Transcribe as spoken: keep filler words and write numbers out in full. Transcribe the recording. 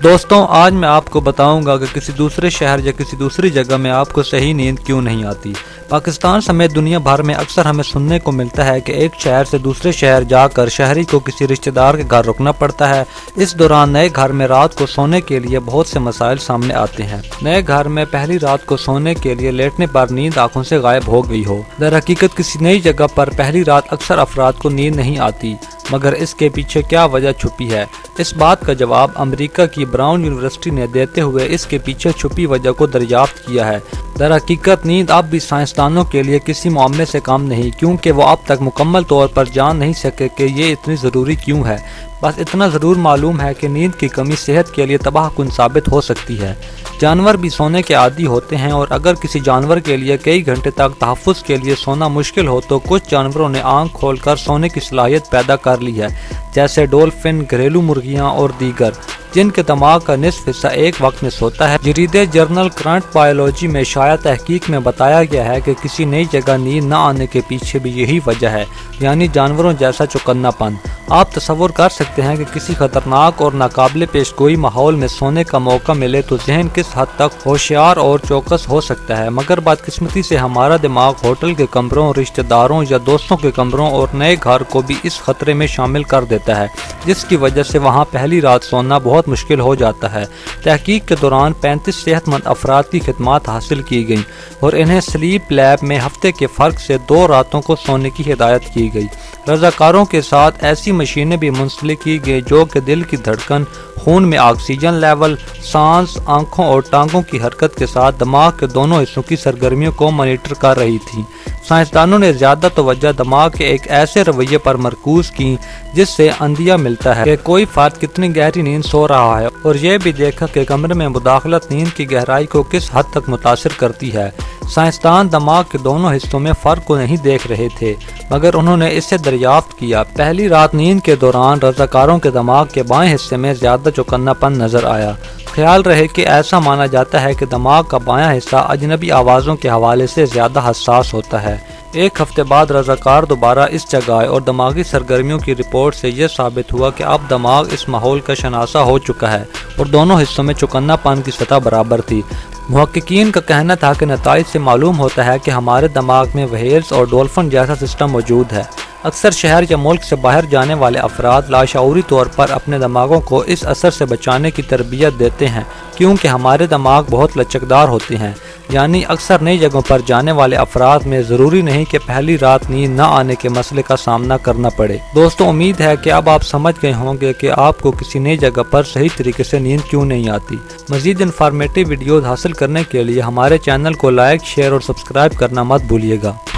दोस्तों आज मैं आपको बताऊंगा कि किसी दूसरे शहर या किसी दूसरी जगह में आपको सही नींद क्यों नहीं आती। पाकिस्तान समेत दुनिया भर में अक्सर हमें सुनने को मिलता है कि एक शहर से दूसरे शहर जाकर शहरी को किसी रिश्तेदार के घर रुकना पड़ता है। इस दौरान नए घर में रात को सोने के लिए बहुत से मसाइल सामने आते हैं। नए घर में पहली रात को सोने के लिए लेटने पर नींद आंखों से गायब हो गई हो। दर हकीकत किसी नई जगह पर पहली रात अक्सर अफराद को नींद नहीं आती, मगर इसके पीछे क्या वजह छुपी है? इस बात का जवाब अमेरिका की ब्राउन यूनिवर्सिटी ने देते हुए इसके पीछे छुपी वजह को दरियाफ्त किया है। दर हकीकत नींद अब भी साइंसदानों के लिए किसी मामले से कम नहीं, क्योंकि वो अब तक मुकम्मल तौर पर जान नहीं सके कि ये इतनी ज़रूरी क्यों है। बस इतना ज़रूर मालूम है कि नींद की कमी सेहत के लिए तबाहकुन साबित हो सकती है। जानवर भी सोने के आदी होते हैं और अगर किसी जानवर के लिए कई घंटे तक तहफ़्फ़ुज़ के लिए सोना मुश्किल हो तो कुछ जानवरों ने आंख खोलकर सोने की सलाहियत पैदा कर ली है, जैसे डॉल्फिन, घरेलू मुर्गियाँ और दीगर, जिनके दिमाग का निस्फ हिस्सा एक वक्त में सोता है। जरीदे जर्नल करंट बायोलॉजी में शाया तहकीक में बताया गया है कि किसी नई जगह नींद न आने के पीछे भी यही वजह है, यानी जानवरों जैसा चौकन्नापन। आप तसव्वुर कर सकते हैं कि किसी खतरनाक और नाकाबिले पेशगोई माहौल में सोने का मौका मिले तो जहन किस हद तक होशियार और चौकस हो सकता है। मगर बदकिस्मती से हमारा दिमाग होटल के कमरों, रिश्तेदारों या दोस्तों के कमरों और नए घर को भी इस खतरे में शामिल कर देता है, जिसकी वजह से वहाँ पहली रात सोना बहुत मुश्किल हो जाता है। तहकीक के दौरान पैंतीस सेहतमंद अफराद की खिदमत हासिल की गई और इन्हें स्लीप लैब में हफ्ते के फ़र्क से दो रातों को सोने की हिदायत की गई। रजाकारों के साथ ऐसी मशीनें भी मुंसलिक की गई जो कि दिल की धड़कन, खून में ऑक्सीजन लेवल, सांस, आंखों और टांगों की हरकत के साथ दिमाग के दोनों हिस्सों की सरगर्मियों को मॉनिटर कर रही थी। साइंसदानों ने ज़्यादा तवज्जो दिमाग के एक ऐसे रवैये पर मरकूज की जिससे अंदिया मिलता है कि कोई फ़र्द कितनी गहरी नींद सो रहा है, और यह भी देखा कि कमरे में मुदाखलत नींद की गहराई को किस हद तक मुतासिर करती है। साइंसदान दिमाग के दोनों हिस्सों में फ़र्क को नहीं देख रहे थे, मगर उन्होंने इसे दरियाफ्त किया। पहली रात नींद के दौरान रज़ाकारों के दिमाग के बाएं हिस्से में ज़्यादा चौकन्नापन नजर आया। ख्याल रहे कि ऐसा माना जाता है कि दिमाग का बायां हिस्सा अजनबी आवाज़ों के हवाले से ज़्यादा हसास होता है। एक हफ्ते बाद रज़ाकार दोबारा इस जगह आए और दिमागी सरगर्मियों की रिपोर्ट से यह साबित हुआ कि अब दिमाग इस माहौल का शनासा हो चुका है और दोनों हिस्सों में चौकन्नापन की सतह बराबर थी। मुहक्किकीन का कहना था कि नताइज से मालूम होता है कि हमारे दिमाग में व्हेल्स और डॉल्फिन जैसा सिस्टम मौजूद है। अक्सर शहर या मुल्क से बाहर जाने वाले अफराद लाशऊरी तौर पर अपने दिमागों को इस असर से बचाने की तरबियत देते हैं, क्योंकि हमारे दिमाग बहुत लचकदार होते हैं। यानी अक्सर नई जगहों पर जाने वाले अफराद में ज़रूरी नहीं कि पहली रात नींद न आने के मसले का सामना करना पड़े। दोस्तों, उम्मीद है कि अब आप समझ गए होंगे कि आपको किसी नई जगह पर सही तरीके से नींद क्यों नहीं आती। मज़ीद इन्फॉर्मेटिव वीडियोज़ हासिल करने के लिए हमारे चैनल को लाइक, शेयर और सब्सक्राइब करना मत भूलिएगा।